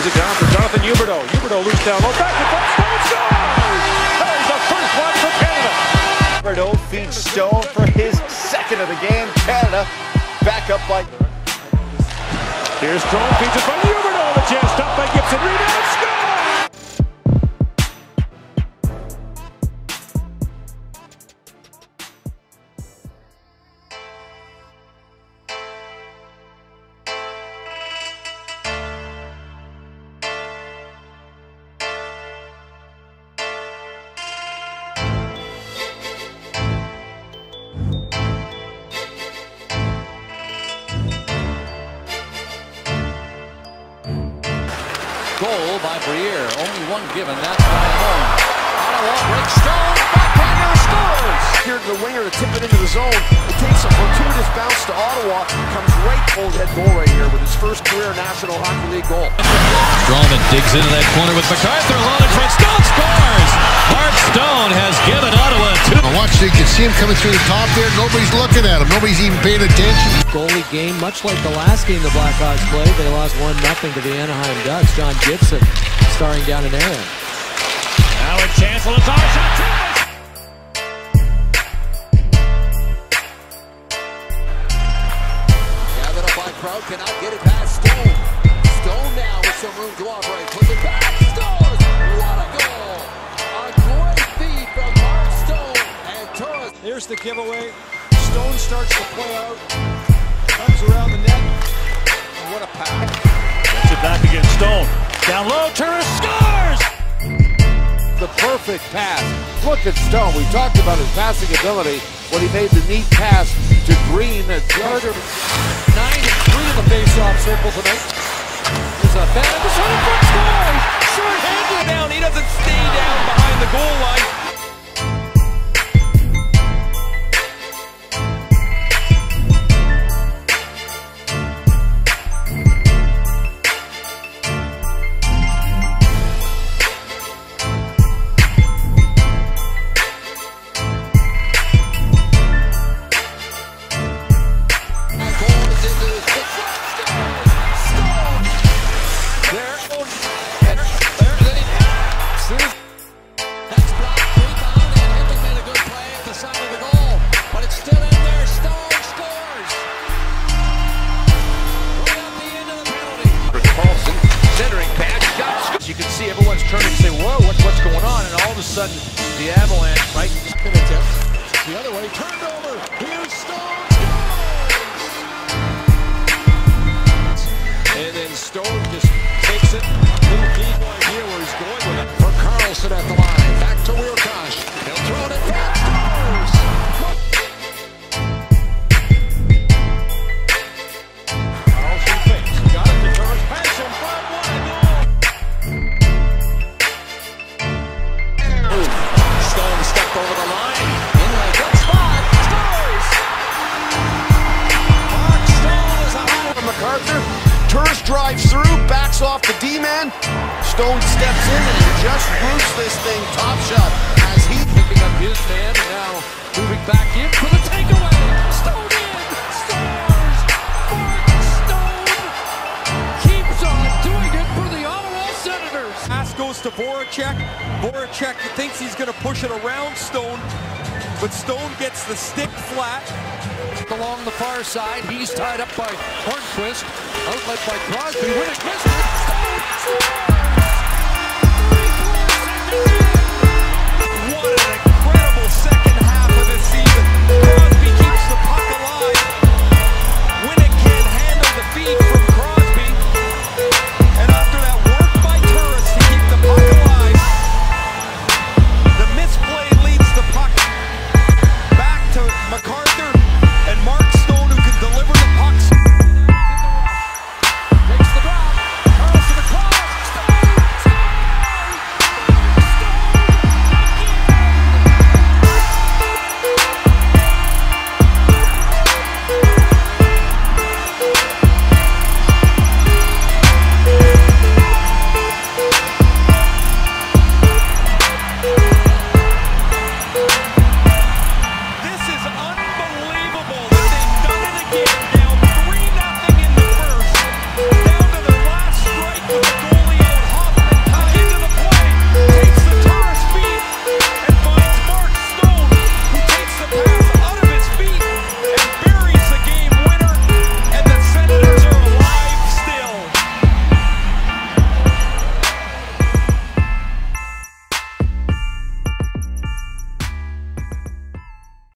it down for Jonathan Huberdeau. Huberdeau loose down low, back to front, Stone scores! There's the first one for Canada. Huberdeau feeds Stone for his second of the game. Canada back up by... Here's Stone, feeds it from Huberdeau. The chance stopped by Gibson, rebound, score! Goal by Briere. Only one given. That's by Moan. Ottawa breaks Stone. Backhander scores. Here to the winger to tip it into the zone. It takes a fortuitous bounce to Ottawa. Comes right full head goal right here with his first career National Hockey League goal. Strawman digs into that corner with MacArthur. Long in front. Stone scores. Mark Stone has given Ottawa two. Watch, you can see him coming through the top there. Nobody's looking at him. Nobody's even paying attention. Goalie game, much like the last game the Blackhawks played. They lost 1-0 to the Anaheim Ducks. John Gibson starring down in Aaron. Now a chance on the top shot. Gathered up by Prout. Cannot get it past Stone. Stone now with some room to operate. Puts it back. Scores. What a goal. A great feed from Mark Stone. And Torres. Here's the giveaway. Stone starts to play out. Comes around the net. And what a pass. Gets it back against Stone. Down low, Turner scores! The perfect pass. Look at Stone. We talked about his passing ability when he made the neat pass to Green. Carter 9-3 in the face-off circle tonight. There's a bad at the center front score. Short-handed down. He doesn't stay down behind the goal line. You can see everyone's turning and say, whoa, what's going on? And all of a sudden, the Avalanche, right? The other way, turned over. Here's Stone. And then Stone just takes it. Little deep right here where he's going with it. For Carlson at the line. Back to Wilcox. He'll throw it in front. Scores. Carlson fakes. Got it to Turner's pass him. 5-1 goal. Stone stepped over the line. In a good spot. Scores. Mark Stone is out from MacArthur. Turris drives through, backs off the D-man. Stone steps in and just roots this thing top shot as he Picking up his man and now moving back in for the takeaway. Stone in. Scores. Mark Stone keeps on doing it for the Ottawa Senators. Pass goes to Voracek. Voracek thinks he's going to push it around Stone, but Stone gets the stick flat. Along the far side, he's tied up by Hornquist. Outlet by Crosby. Win it, Stone scores!